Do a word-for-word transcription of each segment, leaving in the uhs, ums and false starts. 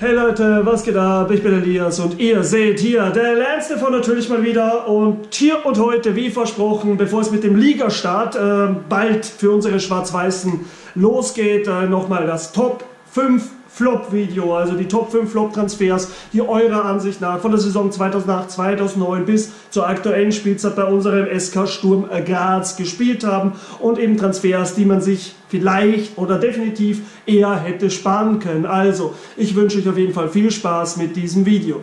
Hey Leute, was geht ab? Ich bin Elias und ihr seht hier der Lance davon natürlich mal wieder und hier und heute, wie versprochen, bevor es mit dem Ligastart äh, bald für unsere Schwarz-Weißen losgeht, äh, nochmal das Top fünf Flop-Video, also die Top fünf Flop-Transfers, die eurer Ansicht nach von der Saison zweitausendacht zweitausendneun bis zur aktuellen Spielzeit bei unserem S K Sturm Graz gespielt haben und eben Transfers, die man sich vielleicht oder definitiv eher hätte sparen können. Also, ich wünsche euch auf jeden Fall viel Spaß mit diesem Video.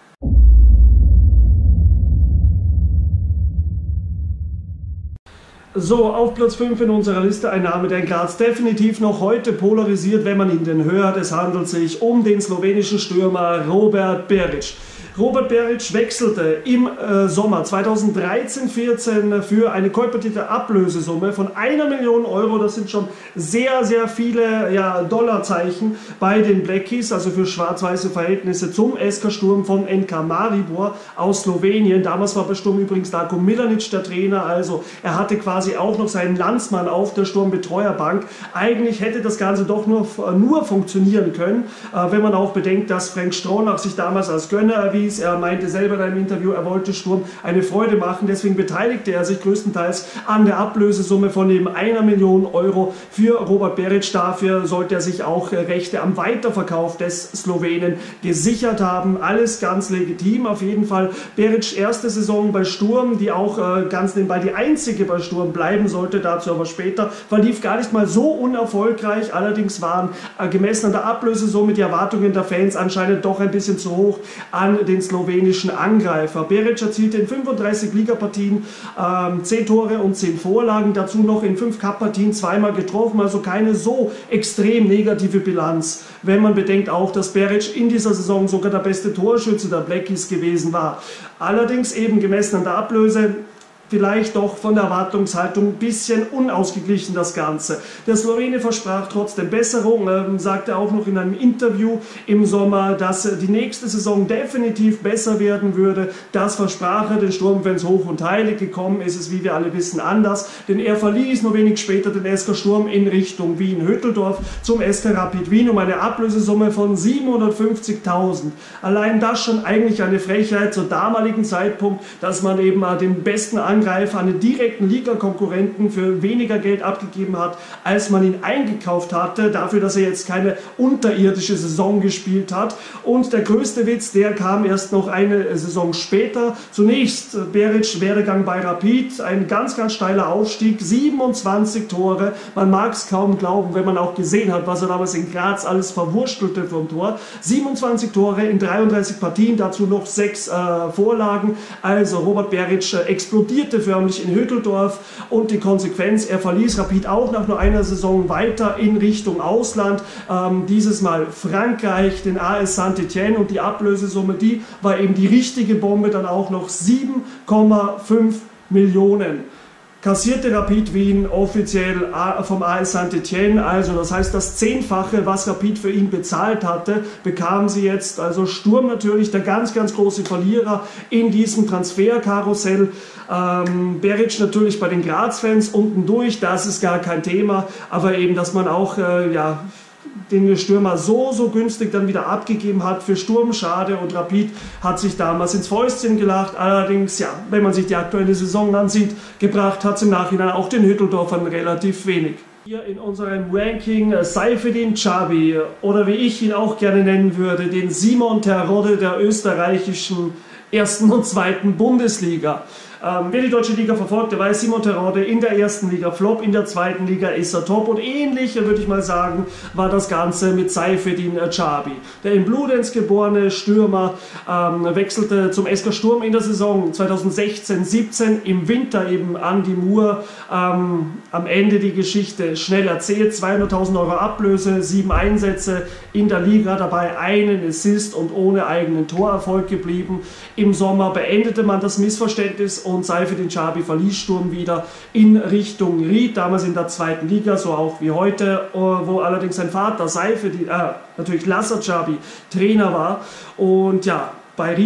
So, auf Platz fünf in unserer Liste ein Name, der in Graz definitiv noch heute polarisiert, wenn man ihn denn hört. Es handelt sich um den slowenischen Stürmer Robert Berić. Robert Berić wechselte im äh, Sommer zweitausenddreizehn vierzehn für eine kolportierte Ablösesumme von einer Million Euro. Das sind schon sehr, sehr viele ja, Dollarzeichen bei den Blackies, also für schwarz-weiße Verhältnisse, zum S K Sturm von N K Maribor aus Slowenien. Damals war bei Sturm übrigens Darko Milanic der Trainer, also er hatte quasi auch noch seinen Landsmann auf der Sturmbetreuerbank. Eigentlich hätte das Ganze doch nur, nur funktionieren können, äh, wenn man auch bedenkt, dass Frank Stronach sich damals als Gönner erwies. Er meinte selber in einem Interview, er wollte Sturm eine Freude machen, deswegen beteiligte er sich größtenteils an der Ablösesumme von eben einer Million Euro für Robert Berić. Dafür sollte er sich auch Rechte am Weiterverkauf des Slowenen gesichert haben. Alles ganz legitim auf jeden Fall. Berić erste Saison bei Sturm, die auch äh, ganz nebenbei die einzige bei Sturm bleiben sollte, dazu aber später, verlief gar nicht mal so unerfolgreich. Allerdings waren äh, gemessen an der Ablösesumme die Erwartungen der Fans anscheinend doch ein bisschen zu hoch an den slowenischen Angreifer. Berić erzielte in fünfunddreißig Ligapartien ähm, zehn Tore und zehn Vorlagen, dazu noch in fünf Cup-Partien zweimal getroffen, also keine so extrem negative Bilanz, wenn man bedenkt auch, dass Berić in dieser Saison sogar der beste Torschütze der Blackies gewesen war. Allerdings eben gemessen an der Ablöse vielleicht doch von der Erwartungshaltung ein bisschen unausgeglichen das Ganze. Der Slowene versprach trotzdem Besserung, ähm, sagte auch noch in einem Interview im Sommer, dass äh, die nächste Saison definitiv besser werden würde. Das versprach er den Sturmfans hoch und heilig. Gekommen ist es, wie wir alle wissen, anders, denn er verließ nur wenig später den S K Sturm in Richtung Wien-Hütteldorf zum S K Rapid Wien um eine Ablösesumme von siebenhundertfünfzigtausend. Allein das schon eigentlich eine Frechheit zur damaligen Zeitpunkt, dass man eben äh, den besten Angreifer, einen direkten Ligakonkurrenten für weniger Geld abgegeben hat, als man ihn eingekauft hatte, dafür, dass er jetzt keine unterirdische Saison gespielt hat. Und der größte Witz, der kam erst noch eine Saison später. Zunächst Berić Werdegang bei Rapid, ein ganz, ganz steiler Aufstieg, siebenundzwanzig Tore. Man mag es kaum glauben, wenn man auch gesehen hat, was er damals in Graz alles verwurstelte vom Tor. siebenundzwanzig Tore in dreiunddreißig Partien, dazu noch sechs äh, Vorlagen. Also Robert Berić äh, explodiert förmlich in Hütteldorf und die Konsequenz, er verließ Rapid auch nach nur einer Saison weiter in Richtung Ausland, ähm, dieses Mal Frankreich, den A S Saint-Étienne, und die Ablösesumme, die war eben die richtige Bombe, dann auch noch sieben Komma fünf Millionen. Kassierte Rapid Wien offiziell vom A S Saint-Étienne, also das heißt das Zehnfache, was Rapid für ihn bezahlt hatte, bekamen sie jetzt. Also Sturm natürlich der ganz, ganz große Verlierer in diesem Transferkarussell. Ähm, Berić natürlich bei den Graz-Fans unten durch, das ist gar kein Thema, aber eben, dass man auch äh, ja, den Stürmer so, so günstig dann wieder abgegeben hat, für Sturm schade, und Rapid hat sich damals ins Fäustchen gelacht. Allerdings, ja, wenn man sich die aktuelle Saison ansieht, gebracht hat es im Nachhinein auch den Hütteldorfern relativ wenig. Hier in unserem Ranking Seyfedin Cabi, oder wie ich ihn auch gerne nennen würde, den Simon Terodde der österreichischen ersten und zweiten Bundesliga. Ähm, wer die deutsche Liga verfolgt, der weiß, Simon Terodde in der ersten Liga Flop, in der zweiten Liga ist er top, und ähnlich, würde ich mal sagen, war das Ganze mit Seyfedin Cabi. Der in Bludenz geborene Stürmer ähm, wechselte zum S K Sturm in der Saison zweitausendsechzehn siebzehn, im Winter eben Andy Moore. Ähm, am Ende die Geschichte schnell erzählt, zweihunderttausend Euro Ablöse, sieben Einsätze in der Liga, dabei einen Assist und ohne eigenen Torerfolg geblieben. Im Sommer beendete man das Missverständnis und Seyfedin Cabi verließ Sturm wieder in Richtung Ried, damals in der zweiten Liga, so auch wie heute, wo allerdings sein Vater Seyfedin, äh, natürlich László Cabi, Trainer war. Und ja, bei Ried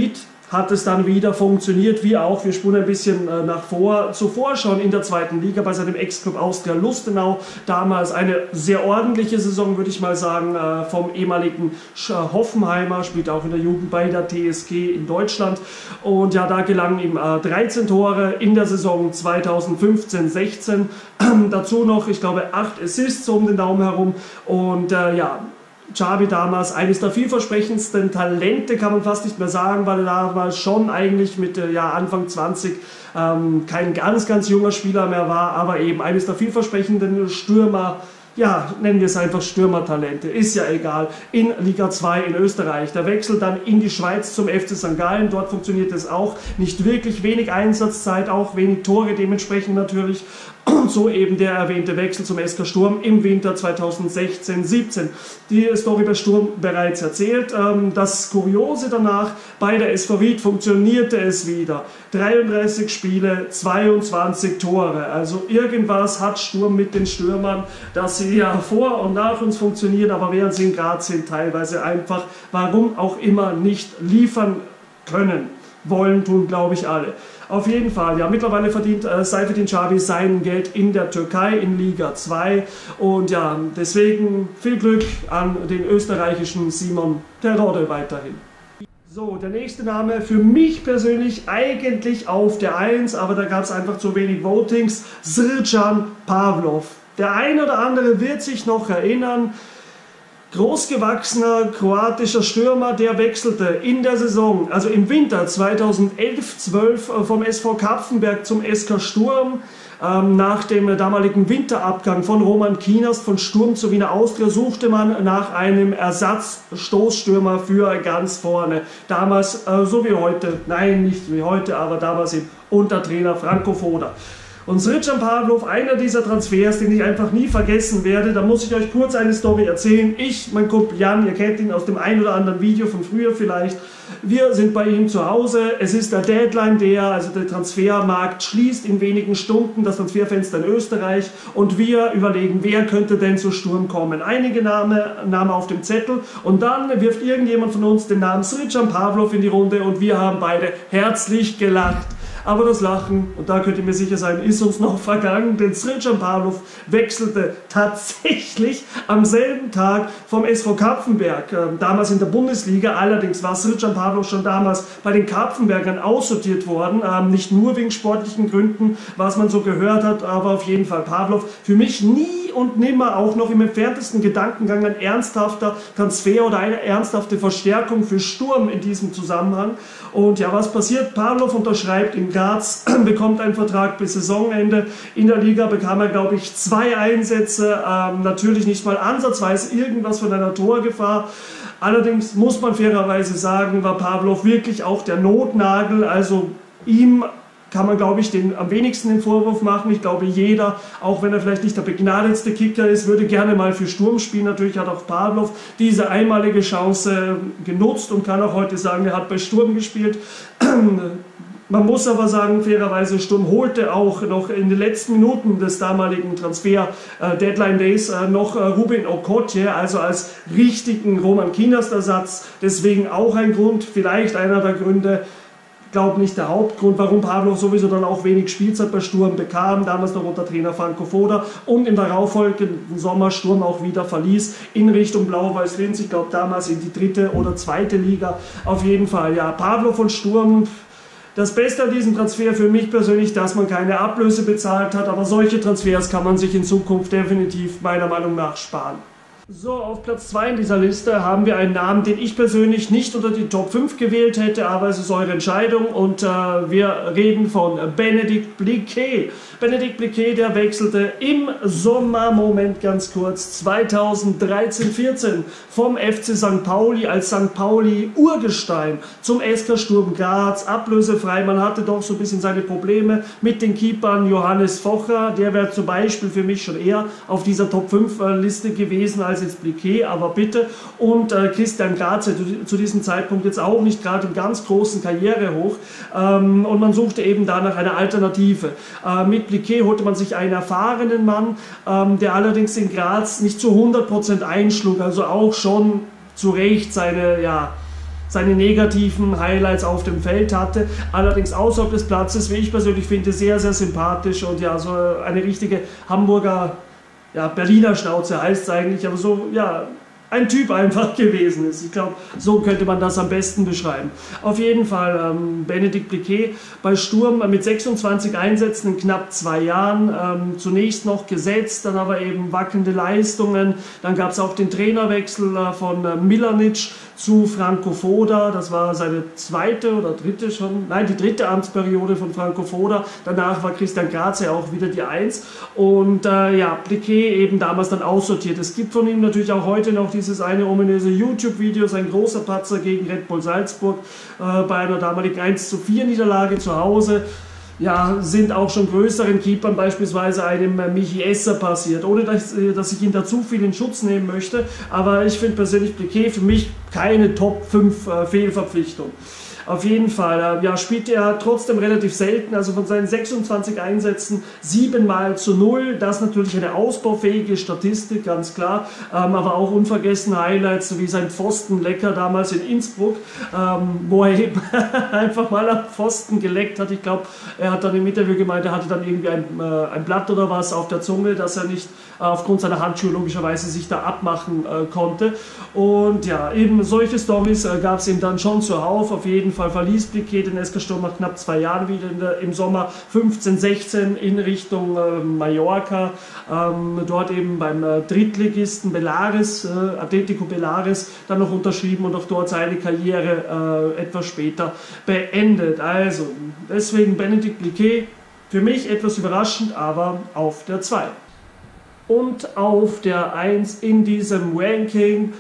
hat es dann wieder funktioniert, wie auch, wir spulen ein bisschen äh, nach vor, zuvor schon in der zweiten Liga bei seinem Ex-Club Austria Lustenau, damals eine sehr ordentliche Saison, würde ich mal sagen, äh, vom ehemaligen Hoffenheimer, spielt auch in der Jugend bei der T S G in Deutschland, und ja, da gelangen ihm äh, dreizehn Tore in der Saison zweitausendfünfzehn sechzehn, dazu noch, ich glaube, acht Assists so um den Daumen herum, und äh, ja, Xabi damals eines der vielversprechendsten Talente, kann man fast nicht mehr sagen, weil er damals schon eigentlich mit äh, ja, Anfang zwanzig ähm, kein ganz, ganz junger Spieler mehr war, aber eben eines der vielversprechenden Stürmer, ja, nennen wir es einfach Stürmertalente, ist ja egal, in Liga zwei in Österreich. Der Wechsel dann in die Schweiz zum F C Sankt Gallen, dort funktioniert es auch nicht wirklich, wenig Einsatzzeit, auch wenig Tore dementsprechend natürlich. Und so eben der erwähnte Wechsel zum S K Sturm im Winter zweitausendsechzehn siebzehn. Die Story bei Sturm bereits erzählt. Das Kuriose danach, bei der S V Ried funktionierte es wieder. dreiunddreißig Spiele, zweiundzwanzig Tore. Also irgendwas hat Sturm mit den Stürmern, dass sie ja vor und nach uns funktionieren, aber während sie in Graz sind, teilweise einfach, warum auch immer, nicht liefern können. Wollen tun, glaube ich, alle. Auf jeden Fall, ja, mittlerweile verdient äh, Seyfettin Çabi sein Geld in der Türkei in Liga zwei, und ja, deswegen viel Glück an den österreichischen Simon Terodde weiterhin. So, der nächste Name für mich persönlich eigentlich auf der eins, aber da gab es einfach zu wenig Votings, Srđan Pavlov. Der eine oder andere wird sich noch erinnern, großgewachsener kroatischer Stürmer, der wechselte in der Saison, also im Winter zweitausendelf zwölf vom S V Kapfenberg zum S K Sturm. Ähm, nach dem damaligen Winterabgang von Roman Kienast von Sturm zu Wiener Austria suchte man nach einem Ersatzstoßstürmer für ganz vorne. Damals, äh, so wie heute, nein, nicht wie heute, aber damals eben unter Trainer Franco Foda. Und Srđan Pavlov, einer dieser Transfers, den ich einfach nie vergessen werde, da muss ich euch kurz eine Story erzählen. Ich, mein Kumpel Jan, ihr kennt ihn aus dem ein oder anderen Video von früher vielleicht, wir sind bei ihm zu Hause, es ist der Deadline Day, also der Transfermarkt schließt in wenigen Stunden, das Transferfenster in Österreich, und wir überlegen, wer könnte denn zu Sturm kommen. Einige Namen, Namen auf dem Zettel, und dann wirft irgendjemand von uns den Namen Srđan Pavlov in die Runde, und wir haben beide herzlich gelacht. Aber das Lachen, und da könnt ihr mir sicher sein, ist uns noch vergangen, denn Srđan Pavlov wechselte tatsächlich am selben Tag vom S V Kapfenberg, äh, damals in der Bundesliga. Allerdings war Srđan Pavlov schon damals bei den Kapfenbergern aussortiert worden, ähm, nicht nur wegen sportlichen Gründen, was man so gehört hat, aber auf jeden Fall Pavlov für mich nie und nimmer auch noch im entferntesten Gedankengang ein ernsthafter Transfer oder eine ernsthafte Verstärkung für Sturm in diesem Zusammenhang. Und ja, was passiert? Pavlov unterschreibt in Graz, bekommt einen Vertrag bis Saisonende. In der Liga bekam er, glaube ich, zwei Einsätze, ähm, natürlich nicht mal ansatzweise irgendwas von einer Torgefahr. Allerdings muss man fairerweise sagen, war Pavlov wirklich auch der Notnagel, also ihm kann man, glaube ich, den am wenigsten den Vorwurf machen. Ich glaube, jeder, auch wenn er vielleicht nicht der begnadetste Kicker ist, würde gerne mal für Sturm spielen. Natürlich hat auch Pavlov diese einmalige Chance genutzt und kann auch heute sagen, er hat bei Sturm gespielt. Man muss aber sagen, fairerweise, Sturm holte auch noch in den letzten Minuten des damaligen Transfer-Deadline-Days äh, noch äh, Ruben Okotje, also als richtigen Roman Kienast-Ersatz. Deswegen auch ein Grund, vielleicht einer der Gründe, ich glaube nicht der Hauptgrund, warum Pavlov sowieso dann auch wenig Spielzeit bei Sturm bekam, damals noch unter Trainer Franco Foda, und im darauffolgenden Sommer Sturm auch wieder verließ in Richtung Blau-Weiß-Linz, ich glaube damals in die dritte oder zweite Liga. Auf jeden Fall, ja, Pavlov von Sturm. Das Beste an diesem Transfer für mich persönlich, dass man keine Ablöse bezahlt hat, aber solche Transfers kann man sich in Zukunft definitiv meiner Meinung nach sparen. So, auf Platz zwei in dieser Liste haben wir einen Namen, den ich persönlich nicht unter die Top fünf gewählt hätte, aber es ist eure Entscheidung, und äh, wir reden von Benedikt Bliquet. Benedikt Bliquet, der wechselte im Sommer, Moment ganz kurz, zweitausenddreizehn vierzehn vom F C Sankt Pauli als Sankt Pauli Urgestein zum S K Sturm Graz, ablösefrei. Man hatte doch so ein bisschen seine Probleme mit den Keepern. Johannes Focher, der wäre zum Beispiel für mich schon eher auf dieser Top fünf Liste gewesen als jetzt Bliquet, aber bitte. Und äh, Christian Graze zu diesem Zeitpunkt jetzt auch nicht gerade im ganz großen Karrierehoch, ähm, und man suchte eben danach eine Alternative. Äh, mit Bliquet holte man sich einen erfahrenen Mann, ähm, der allerdings in Graz nicht zu hundert Prozent einschlug, also auch schon zu Recht seine, ja, seine negativen Highlights auf dem Feld hatte, allerdings außerhalb des Platzes, wie ich persönlich finde, sehr, sehr sympathisch und ja, so eine richtige Hamburger, ja, Berliner Schnauze heißt es eigentlich, aber so, ja, ein Typ einfach gewesen ist. Ich glaube, so könnte man das am besten beschreiben. Auf jeden Fall ähm, Benedikt Bliquet bei Sturm mit sechsundzwanzig Einsätzen in knapp zwei Jahren. Ähm, zunächst noch gesetzt, dann aber eben wackelnde Leistungen. Dann gab es auch den Trainerwechsel äh, von äh, Milanic zu Franco Foda. Das war seine zweite oder dritte schon, nein, die dritte Amtsperiode von Franco Foda. Danach war Christian Graze auch wieder die Eins. Und äh, ja, Bliquet eben damals dann aussortiert. Es gibt von ihm natürlich auch heute noch die dieses eine ominöse YouTube-Video, sein großer Patzer gegen Red Bull Salzburg äh, bei einer damaligen eins zu vier Niederlage zu Hause. Ja, sind auch schon größeren Keepern, beispielsweise einem äh, Michi Esser passiert, ohne dass, äh, dass ich ihn da zu viel in Schutz nehmen möchte. Aber ich finde persönlich Bliquet für mich keine Top fünf äh, Fehlverpflichtung. Auf jeden Fall, ja, spielt er trotzdem relativ selten, also von seinen sechsundzwanzig Einsätzen sieben mal zu null, das natürlich eine ausbaufähige Statistik, ganz klar, ähm, aber auch unvergessene Highlights, so wie sein Pfostenlecker damals in Innsbruck, ähm, wo er eben einfach mal am Pfosten geleckt hat. Ich glaube, er hat dann im Interview gemeint, er hatte dann irgendwie ein, äh, ein Blatt oder was auf der Zunge, dass er nicht äh, aufgrund seiner Handschuhe logischerweise sich da abmachen äh, konnte. Und ja, eben solche Storys äh, gab es ihm dann schon zuhauf. Auf jeden Fall verließ Bliquet den S K Sturm nach knapp zwei Jahren wieder in der, im Sommer fünfzehn sechzehn in Richtung äh, Mallorca. Ähm, dort eben beim äh, Drittligisten Bellares, äh, Atletico Bellares, dann noch unterschrieben und auch dort seine Karriere äh, etwas später beendet. Also deswegen Benedikt Bliquet, für mich etwas überraschend, aber auf der zwei. Und auf der eins in diesem Ranking,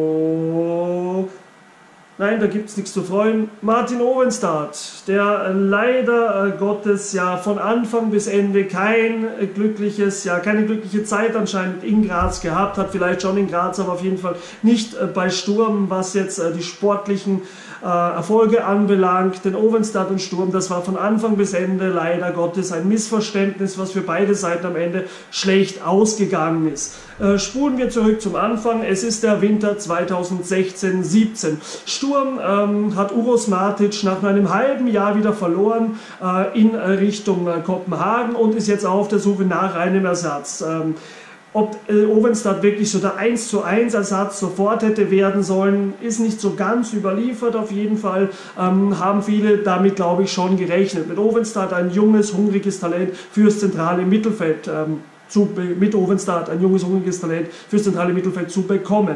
wo... Nein, da gibt es nichts zu freuen. Martin Ovenstad, der leider äh, Gottes ja von Anfang bis Ende kein äh, glückliches, ja keine glückliche Zeit anscheinend in Graz gehabt hat, vielleicht schon in Graz, aber auf jeden Fall nicht äh, bei Sturm, was jetzt äh, die sportlichen äh, Erfolge anbelangt. Denn Ovenstad und Sturm, das war von Anfang bis Ende leider Gottes ein Missverständnis, was für beide Seiten am Ende schlecht ausgegangen ist. Äh, spulen wir zurück zum Anfang. Es ist der Winter zweitausendsechzehn siebzehn. Sturm ähm, hat Uros Matic nach nur einem halben Jahr wieder verloren äh, in Richtung äh, Kopenhagen und ist jetzt auf der Suche nach einem Ersatz. Ähm, ob äh, Ovenstad wirklich so der eins zu eins Ersatz sofort hätte werden sollen, ist nicht so ganz überliefert. Auf jeden Fall ähm, haben viele damit, glaube ich, schon gerechnet. Mit Ovenstad ein junges, hungriges Talent fürs zentrale Mittelfeld ähm, zu, mit Ovenstad ein junges, hungriges Talent fürs zentrale Mittelfeld zu bekommen.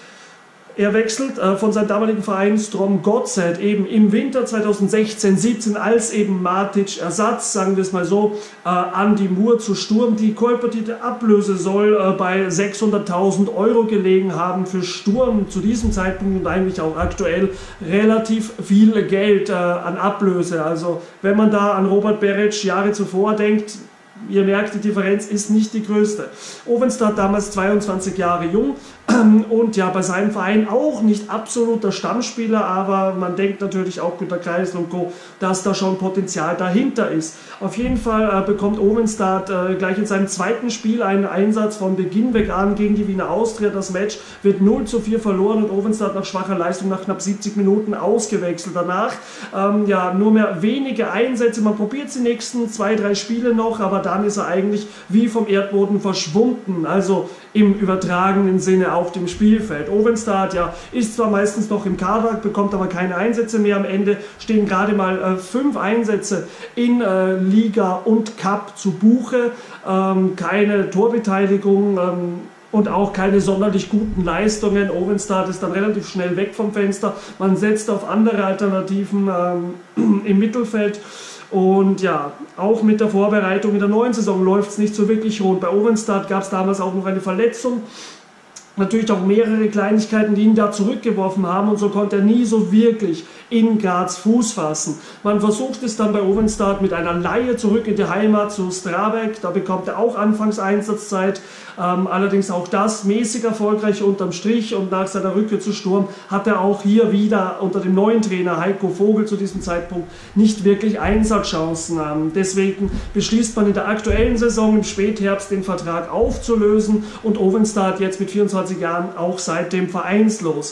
Er wechselt äh, von seinem damaligen Verein Strom Gotzet eben im Winter zweitausendsechzehn siebzehn als eben Matic Ersatz, sagen wir es mal so, äh, Andi Moore zu Sturm. Die kolportierte Ablöse soll äh, bei sechshunderttausend Euro gelegen haben für Sturm zu diesem Zeitpunkt und eigentlich auch aktuell relativ viel Geld äh, an Ablöse. Also wenn man da an Robert Beric Jahre zuvor denkt, ihr merkt, die Differenz ist nicht die größte. Ovenstad damals zweiundzwanzig Jahre jung und ja, bei seinem Verein auch nicht absoluter Stammspieler, aber man denkt natürlich auch Günter Kreisel und Co., dass da schon Potenzial dahinter ist. Auf jeden Fall äh, bekommt Ovenstad äh, gleich in seinem zweiten Spiel einen Einsatz von Beginn weg an gegen die Wiener Austria. Das Match wird null zu vier verloren und Ovenstad nach schwacher Leistung nach knapp siebzig Minuten ausgewechselt. Danach ähm, ja, nur mehr wenige Einsätze. Man probiert die nächsten zwei, drei Spiele noch, aber dann ist er eigentlich wie vom Erdboden verschwunden. Also im übertragenen Sinne auf dem Spielfeld. Ovenstad ja, ist zwar meistens noch im Kader, bekommt aber keine Einsätze mehr. Am Ende stehen gerade mal äh, fünf Einsätze in äh, Liga und Cup zu Buche. Ähm, keine Torbeteiligung ähm, und auch keine sonderlich guten Leistungen. Ovenstad ist dann relativ schnell weg vom Fenster. Man setzt auf andere Alternativen ähm, im Mittelfeld. Und ja, auch mit der Vorbereitung in der neuen Saison läuft es nicht so wirklich rund. Bei Ovenstad gab es damals auch noch eine Verletzung. Natürlich auch mehrere Kleinigkeiten, die ihn da zurückgeworfen haben und so konnte er nie so wirklich in Graz Fuß fassen. Man versucht es dann bei Ovenstad mit einer Leihe zurück in die Heimat zu Strabek, da bekommt er auch anfangs Einsatzzeit, ähm, allerdings auch das mäßig erfolgreich unterm Strich und nach seiner Rückkehr zu Sturm hat er auch hier wieder unter dem neuen Trainer Heiko Vogel zu diesem Zeitpunkt nicht wirklich Einsatzchancen. Ähm, deswegen beschließt man in der aktuellen Saison im Spätherbst den Vertrag aufzulösen und Ovenstad jetzt mit vierundzwanzig Jahren auch seitdem vereinslos.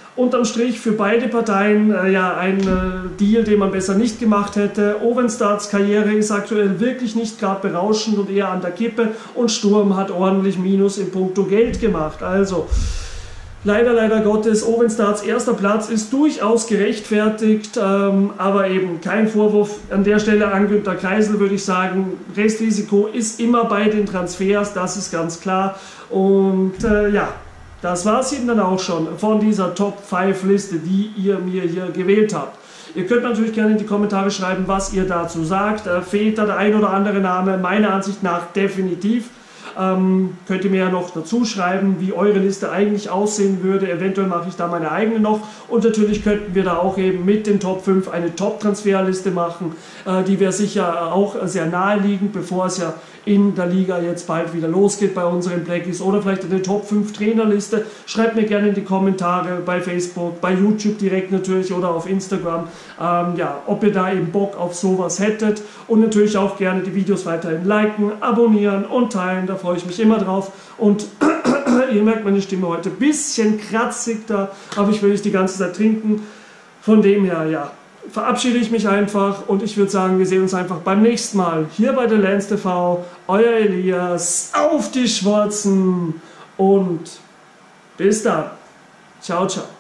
Unterm Strich für beide Parteien äh, ja ein äh, Deal, den man besser nicht gemacht hätte. Ovenstarts Karriere ist aktuell wirklich nicht gerade berauschend und eher an der Kippe und Sturm hat ordentlich Minus in puncto Geld gemacht. Also leider, leider Gottes, Ovenstarts erster Platz ist durchaus gerechtfertigt, ähm, aber eben kein Vorwurf an der Stelle an Günter Kreisel, würde ich sagen. Restrisiko ist immer bei den Transfers, das ist ganz klar. Und äh, ja, das war es eben dann auch schon von dieser Top fünf Liste, die ihr mir hier gewählt habt. Ihr könnt natürlich gerne in die Kommentare schreiben, was ihr dazu sagt. Äh, fehlt da der ein oder andere Name? Meiner Ansicht nach definitiv. Ähm, könnt ihr mir ja noch dazu schreiben, wie eure Liste eigentlich aussehen würde. Eventuell mache ich da meine eigene noch. Und natürlich könnten wir da auch eben mit den Top fünf eine Top-Transferliste machen. Äh, die wäre sicher auch sehr naheliegend, bevor es ja in der Liga jetzt bald wieder losgeht bei unseren Blackies. Oder vielleicht eine Top fünf Trainerliste. Schreibt mir gerne in die Kommentare bei Facebook, bei YouTube direkt natürlich oder auf Instagram, ähm, ja, ob ihr da eben Bock auf sowas hättet. Und natürlich auch gerne die Videos weiterhin liken, abonnieren und teilen. Da freue ich mich immer drauf. Und ihr merkt meine Stimme heute ein bisschen kratzig da, aber ich will nicht die ganze Zeit trinken. Von dem her, ja, verabschiede ich mich einfach und ich würde sagen, wir sehen uns einfach beim nächsten Mal hier bei der Lance T V. Euer Elias, auf die Schwarzen und bis dann. Ciao, ciao.